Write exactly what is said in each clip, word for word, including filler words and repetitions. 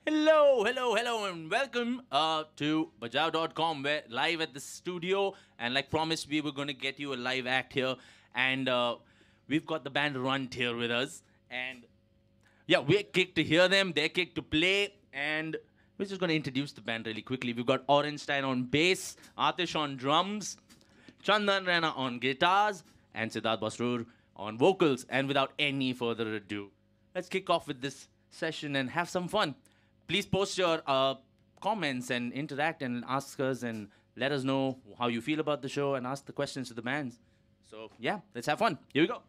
Hello, hello, hello, and welcome uh, to Bajaaao dot com. We're live at the studio, and like promised, we were going to get you a live act here. And uh, we've got the band RUNT here with us. And yeah, we're kicked to hear them, they're kicked to play. And we're just going to introduce the band really quickly. We've got Orenstein on bass, Atish on drums, Chandan Rana on guitars, and Siddharth Basrur on vocals. And without any further ado, let's kick off with this session and have some fun. Please post your uh, comments and interact and ask us and let us know how you feel about the show and ask the questions to the bands. So yeah, let's have fun. Here we go.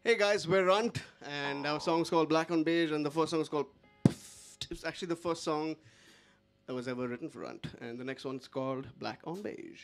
Hey guys, we're RUNT, and our song's called Black on Beige, and the first song is called Pfft. It's actually the first song that was ever written for RUNT, and the next one's called Black on Beige.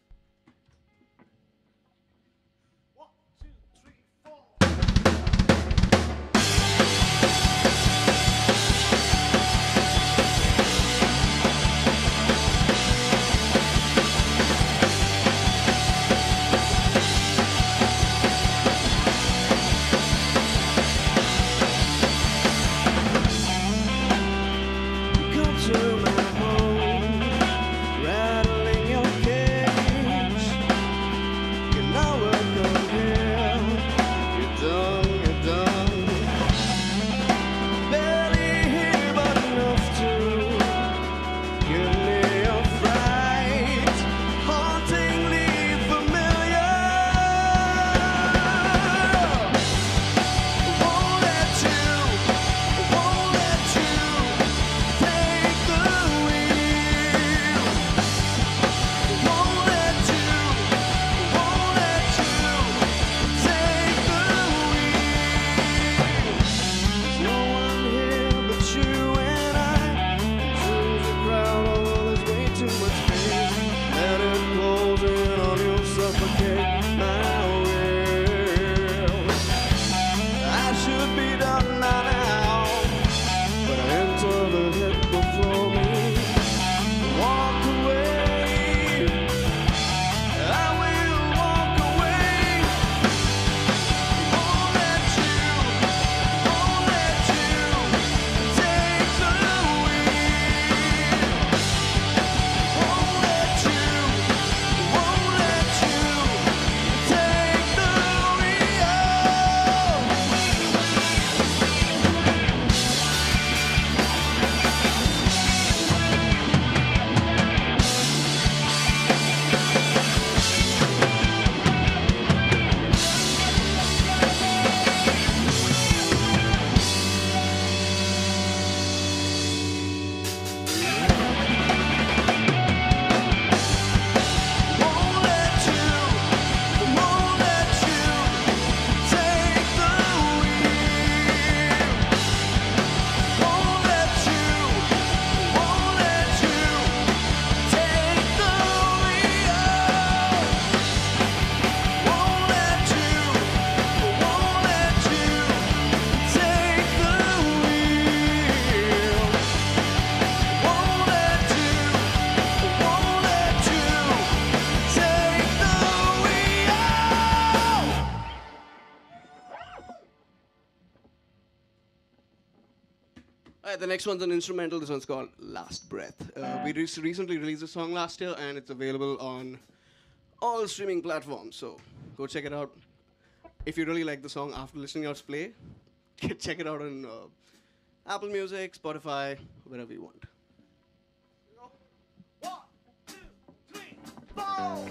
Alright, the next one's an instrumental. This one's called Last Breath. Uh, we re recently released a song last year, and it's available on all streaming platforms. So go check it out. If you really like the song after listening to us play, check it out on uh, Apple Music, Spotify, wherever you want. One, two, three, four.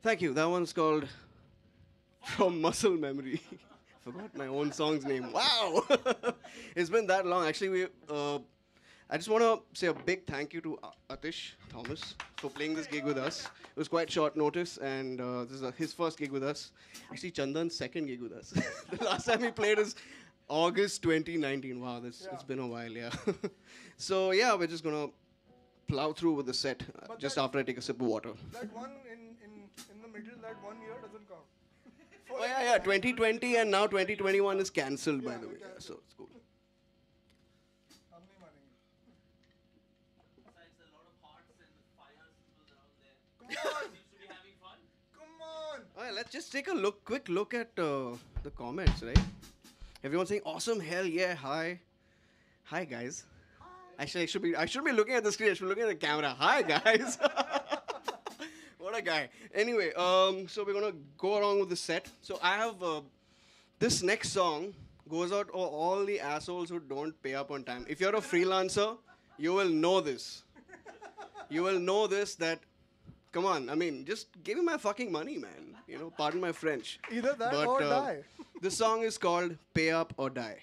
Thank you. That one's called From Muscle Memory. Forgot my own song's name. Wow! It's been that long. Actually, we. Uh, I just want to say a big thank you to A- Atish Thomas for playing this gig with us. It was quite short notice, and uh, this is uh, his first gig with us. Actually, Chandan's second gig with us. The last time he played is August twenty nineteen. Wow, this Yeah. it's been a while, yeah. So yeah, we're just gonna plow through with the set uh, But just that- after I take a sip of water. That one in, in, in the middle, that one year doesn't count. Oh yeah, yeah. twenty twenty and now twenty twenty-one is cancelled, by Yeah, the way. yeah, Yeah, so it's cool. हम नहीं मानेंगे. Besides a lot of hearts and fires people around there. Come on, Seems to be having fun. come on. All right, let's just take a look, quick look at uh, the comments, right? Everyone's saying awesome, hell yeah, hi, hi guys. Actually, I should be, I should be looking at the screen. I should be looking at the camera. Hi guys. What a guy. Anyway, um, so we're gonna go along with the set. So I have uh, this next song goes out to all the assholes who don't pay up on time. If you're a freelancer, you will know this. You will know this that. Come on, I mean, just give me my fucking money, man. You know, pardon my French. Either that But, or uh, die. The song is called Pay Up or Die.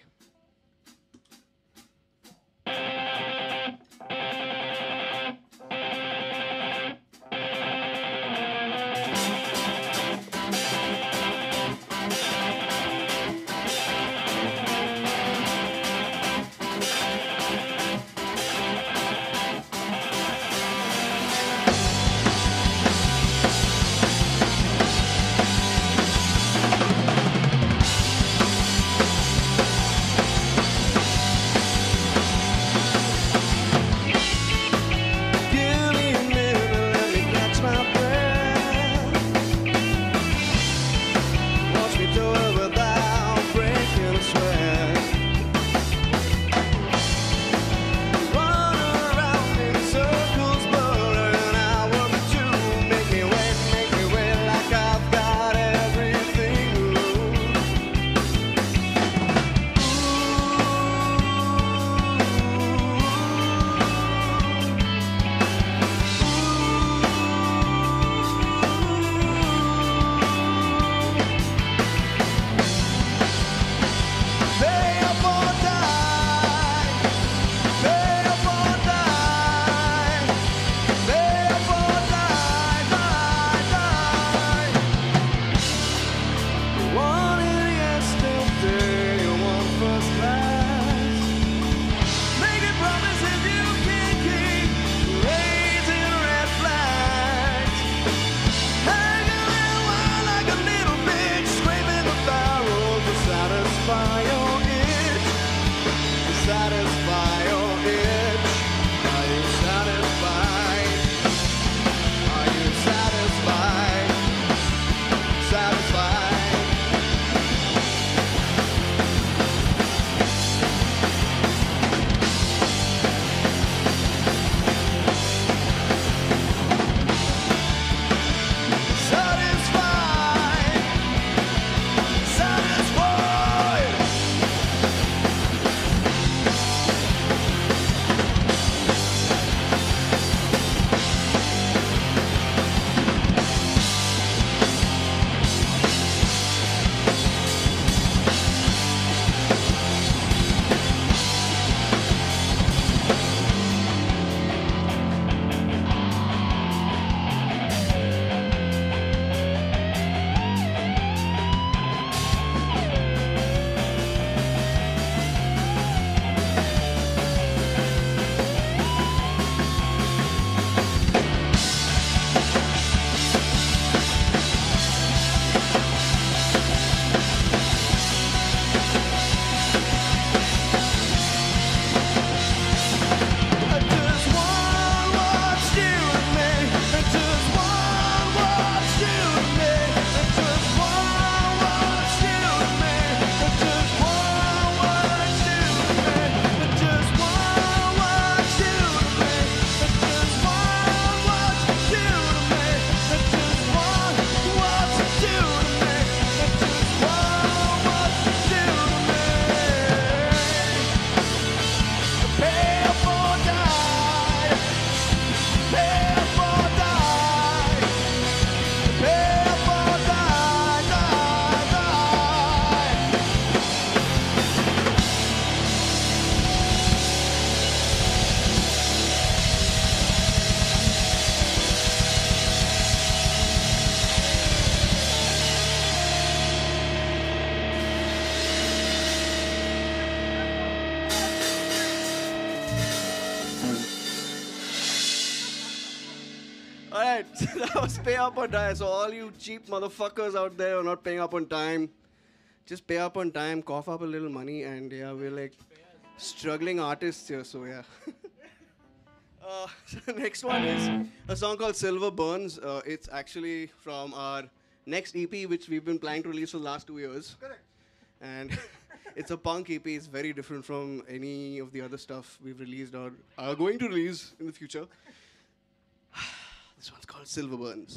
right, that was pay up or die. So all you cheap motherfuckers out there who are not paying up on time, just pay up on time, cough up a little money, and yeah, we're like struggling artists here. So yeah. uh, so the next one is a song called Silver Burns. Uh, it's actually from our next E P, which we've been planning to release for the last two years. Correct. And it's a punk E P. It's very different from any of the other stuff we've released or are going to release in the future. This one's called Silver Burns.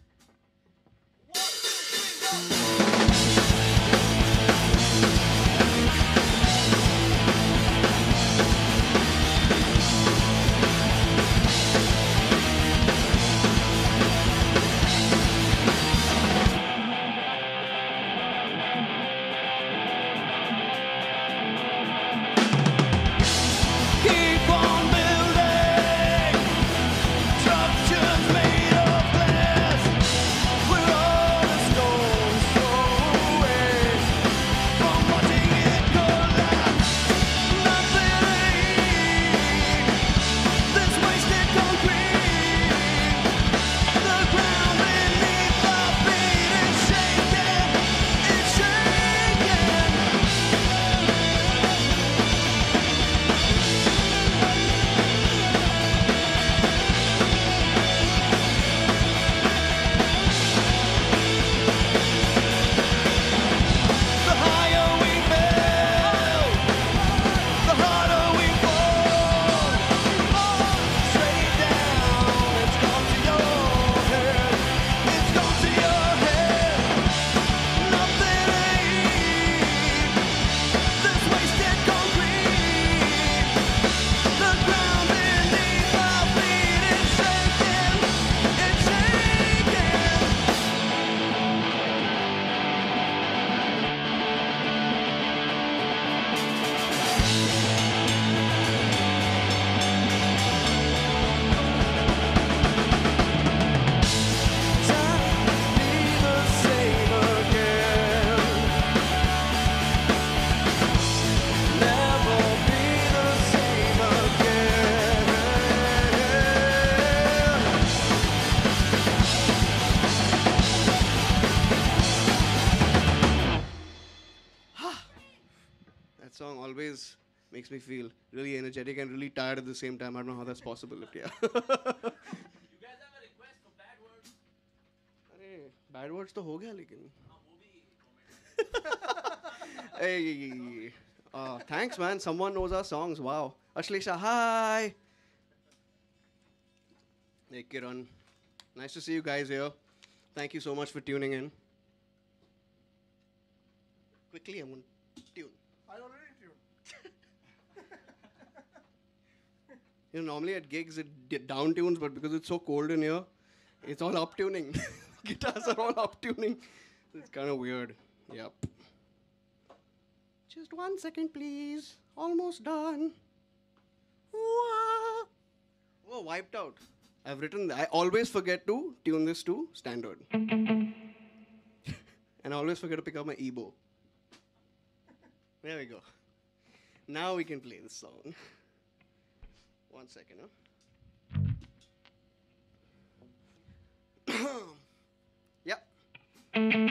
Song always makes me feel really energetic and really tired at the same time. I don't know how that's possible. But yeah. You guys have a request for bad words? Arey, bad words to ho gaya lekin. हाँ, वो भी comment. Hey, uh, thanks man. Someone knows our songs. Wow. Ashleisha, hi. Hey Kiran, nice to see you guys here. Thank you so much for tuning in. Quickly, I'm gonna tune. I already tuned. You know, normally at gigs it d- down tunes, but because it's so cold in here, it's all up tuning. Guitars are all up tuning. It's kind of weird. Yep. Just one second, please. Almost done. Wah. Oh, wiped out. I've written. I always forget to tune this to standard, and I always forget to pick up my e-bow. There we go. Now we can play this song. One second, huh? Yep.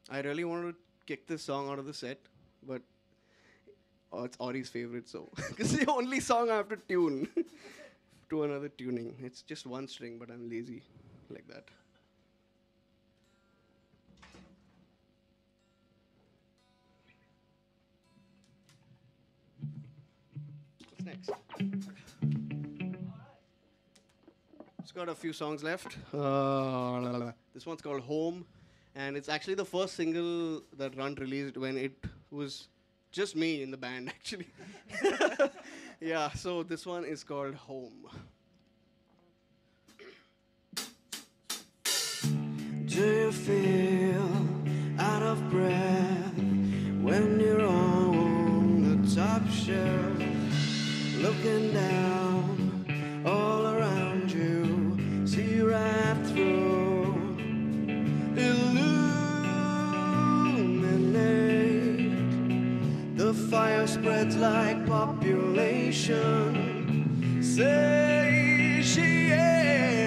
I really wanted to kick this song out of the set, but oh, it's Ori's favorite, so it's the only song I have to tune to another tuning. It's just one string, but I'm lazy like that. What's next? It's got a few songs left. Uh, this one's called Home, and it's actually the first single that RUNT released when it was just me in the band, actually. Yeah, so this one is called Home. Do you feel out of breath when you're on the top shelf, looking down all around you, see right through, illuminate, the fire spreads like population, satiate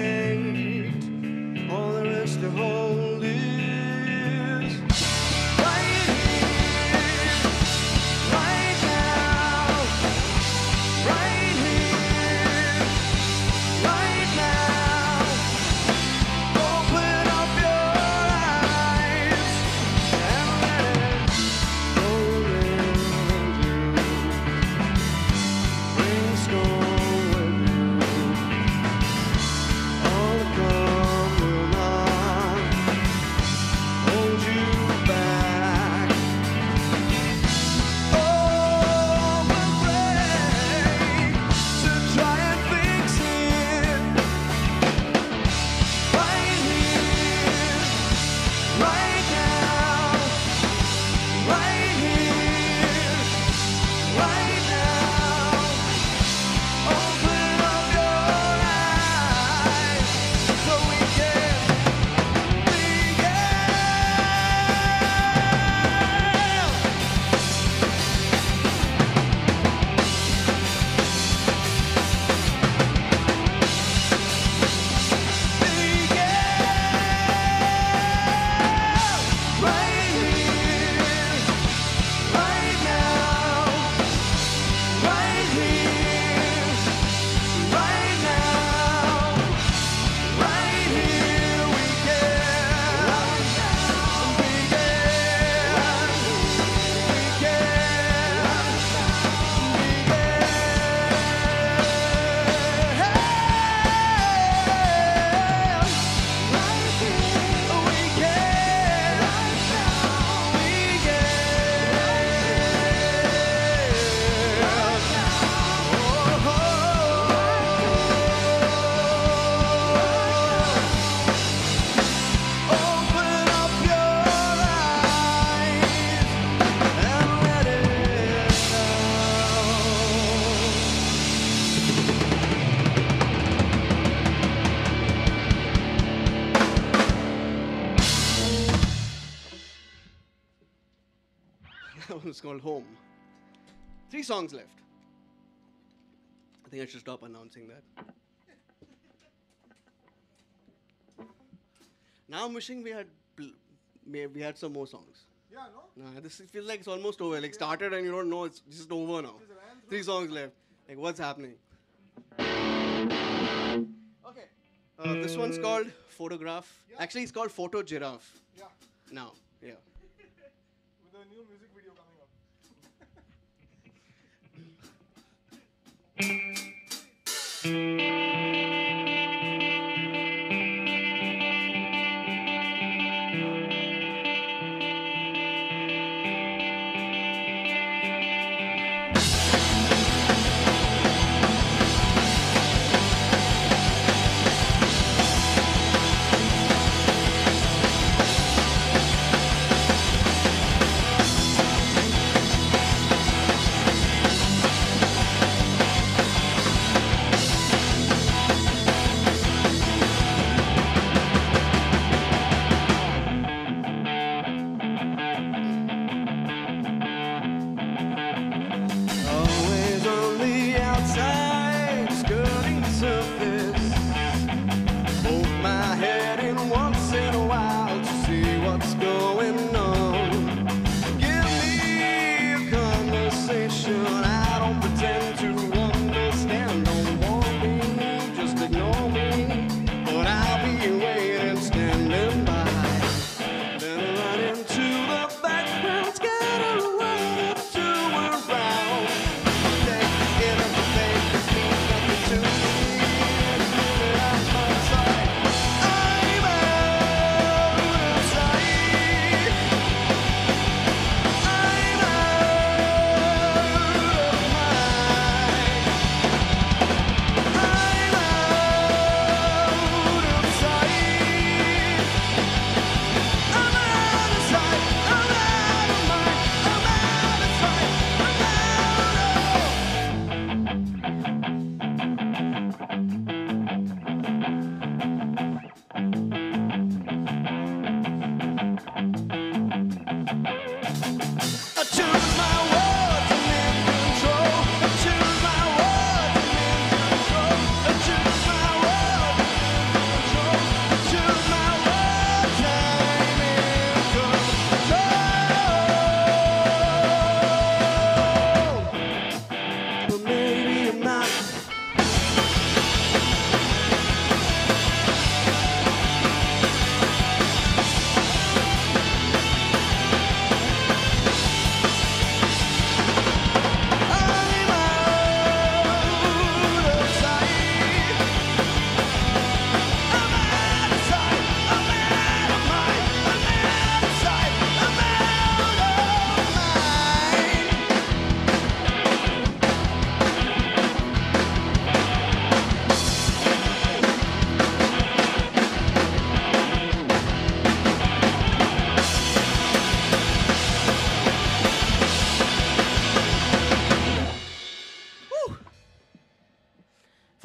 all there is to hold is right here, right now, right here, right now. Open up your eyes and let it roll into you. Bring storm with you. All the calm will not hold you back. Oh, we'll break to try and fix it. Right here, right now, right here, right now. Open up your eyes so we can begin. Right here, right now, right here, right now, right here we can, we can, we Open up your eyes and let it That one's called Home. Three songs left. I think I should stop announcing that. Now I'm wishing we had pl- may- we had some more songs. Yeah, no? Nah, this feels like it's almost over. Like started and you don't know it's just over now. Just ran through. Three songs left. Like what's happening? Okay. Uh, this one's called Photograph. Yeah. Actually, it's called Photo Giraffe. Yeah. Now, yeah. With a new music video coming up.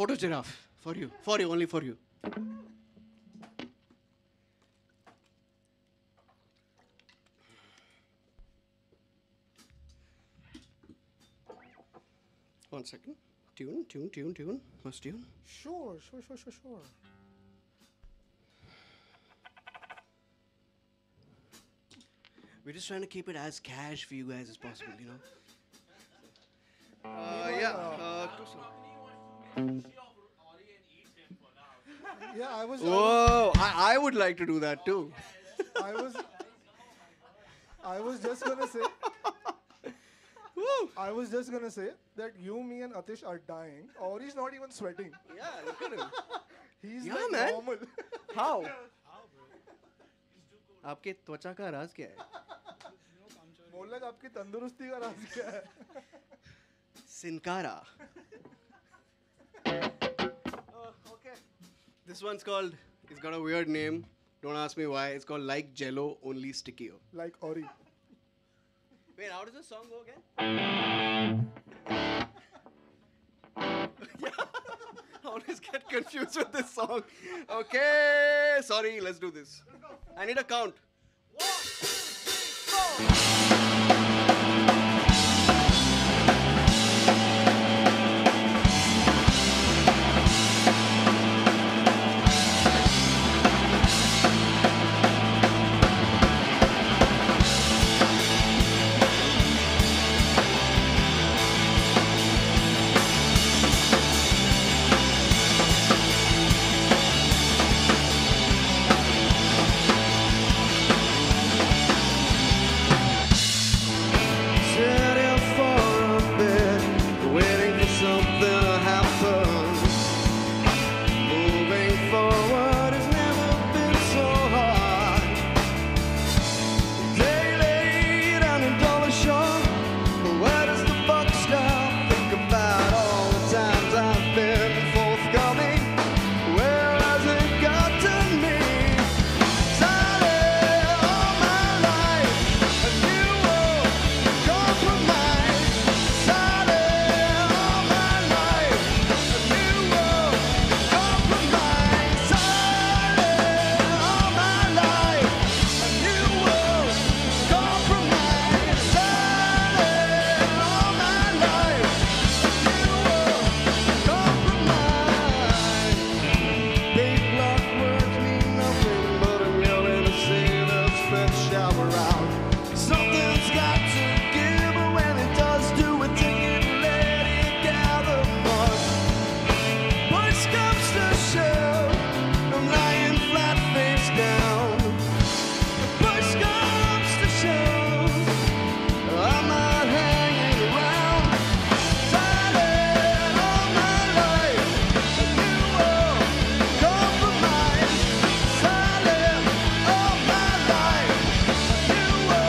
photo giraffe. For you. For you, only for you. One second. Tune, tune, tune, tune. Must tune. Sure, sure, sure, sure, sure. We're just trying to keep it as cash for you guys as possible, you know? Uh, yeah. Uh, two songs. Yeah, I was. Whoa, I, I would like to do that too. I was. I was just gonna say. Woo. I was just gonna say that you, me, and Atish are dying. Ori's not even sweating. Yeah, look at him. He's Yeah, like man. normal. How? आपके त्वचा का राज क्या है? बोल लगा आपकी तंदुरुस्ती का राज क्या है? Sinkara. Okay. This one's called. It's got a weird name. Don't ask me why. It's called Like Jello, Only Stickier. Like Ori. Wait, how does the song go again? Yeah. I always get confused with this song. Okay, sorry, let's do this. I need a count. One, two, three, four. Sitting for a bit, waiting for something to happen. Moving forward has never been so hard. Day late and a dollar short, but where does the buck stop? Think about all the times I've been forthcoming. Where has it gotten me? Silent all my life, a new world compromise. Silent all my life, a new world compromise. Silent all my life, a new world compromise. Silent all my life, a new world compromise. Big block words mean nothing, but I'm yelling to say the spread shower out. Something's got to give, but when it does, do it, take it, let it gather much. Push comes to shove, I'm lying flat face down. Push comes to shove, I'm not hanging around. Silent all my life, a new world compromise. Silent all my life, a new world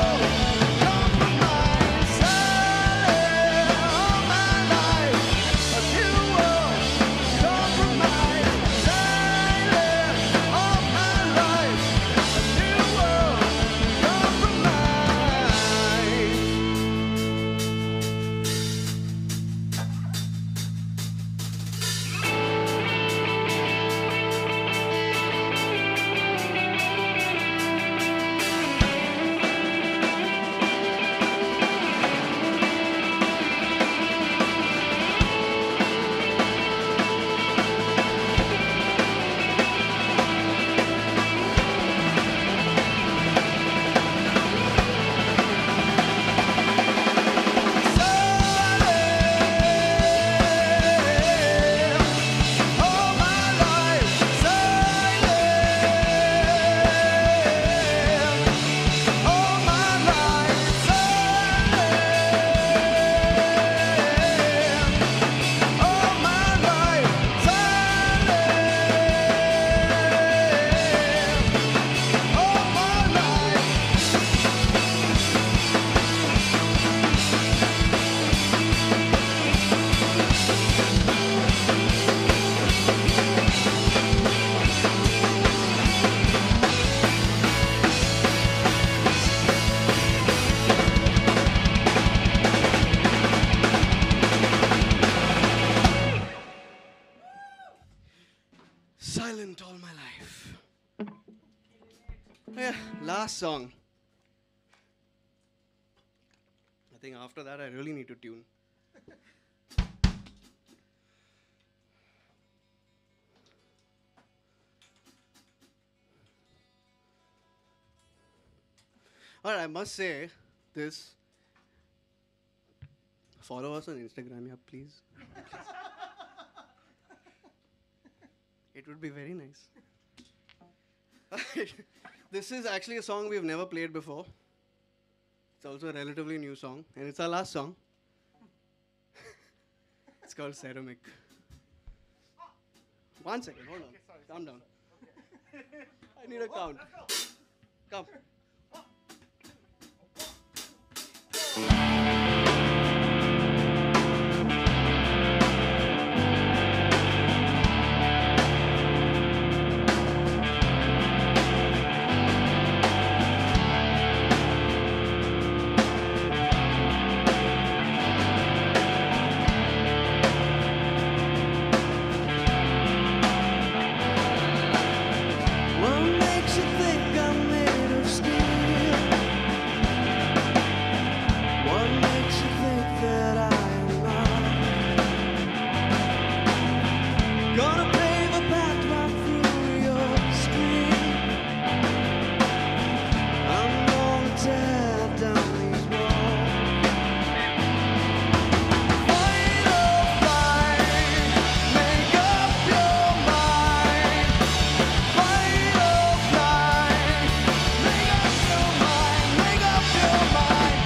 Yeah, last song. I think after that I really need to tune. Alright, I must say this. Follow us on Instagram, yeah, please. It would be very nice. This is actually a song we've never played before. It's also a relatively new song, and it's our last song. It's called Ceramic. One second, hold on. Calm down. I need a count. Come. What makes you think I'm made of steel? What makes you think that I am not? Gonna pave a path right through your screen. I'm gonna tear down these walls. Fight or flight, make up your mind. Fight or flight, make up your mind, make up your mind.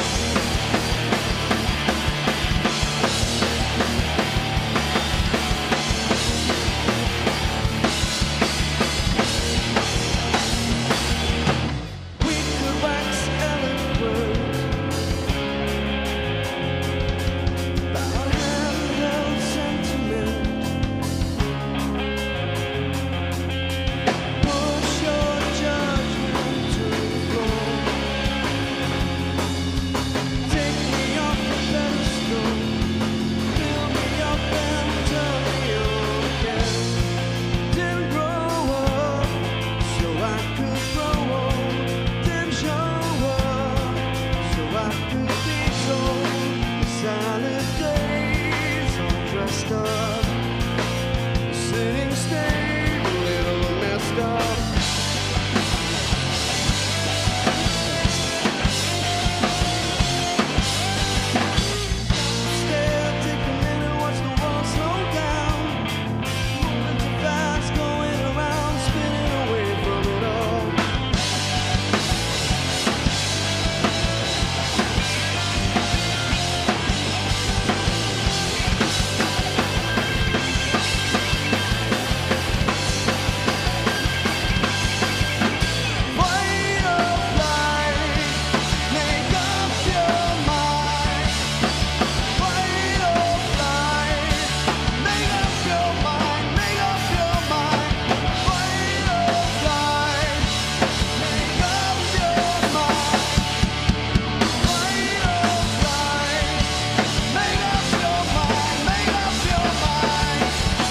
We could wax eloquent about handheld sentiment. Push your judgment to the floor. Take me off the pedestal, fill me up and turn me on again. Didn't grow up so I could grow old. Didn't show up so I could be told. Silent days all dressed up, sitting stayed a little messed up. Stare, take a minute, watch the world slow down. Moving too fast, going around, spinning away from it all. Fight or flight, make up your mind. Fight or flight, make up your mind, make up your mind. Fight or flight, make up your mind. Fight or flight, make up your mind, make up your mind.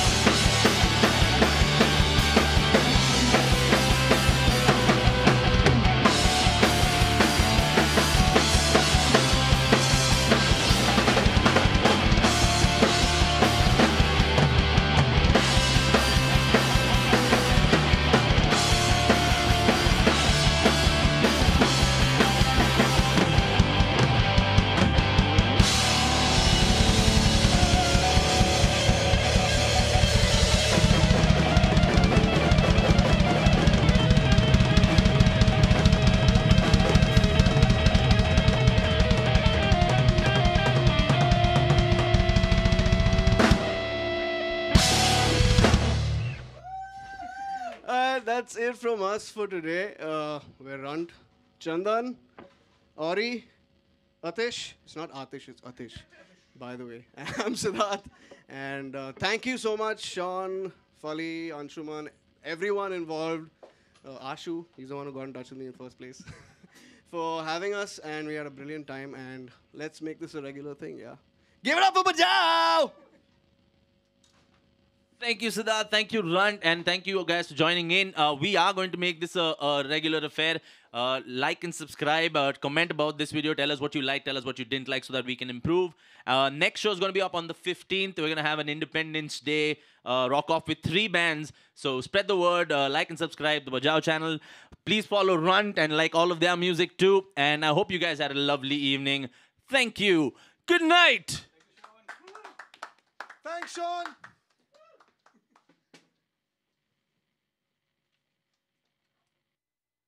Uh, that's it from us for today. Uh, we're Runt, Chandan, Ori, Atish. It's not Atish, it's Atish, by the way. I'm Siddharth. And uh, thank you so much, Sean, Fali, Anshuman, everyone involved. Uh, Ashu, he's the one who got in touch with me in the first place, for having us. And we had a brilliant time. And let's make this a regular thing, yeah. Give it up for Bajaaao! Thank you, Siddharth. Thank you, Runt. And thank you guys for joining in. Uh, we are going to make this a, a regular affair. Uh, like and subscribe. Uh, comment about this video. Tell us what you like. Tell us what you didn't like so that we can improve. Uh, next show is going to be up on the fifteenth. We're going to have an Independence Day uh, rock off with three bands. So spread the word. Uh, like and subscribe the Bajaao channel. Please follow Runt and like all of their music too. And I hope you guys had a lovely evening. Thank you. Good night. Thanks, Sean.